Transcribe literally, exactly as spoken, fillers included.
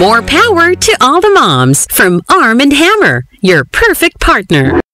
More power to all the moms from Arm and Hammer, your perfect partner.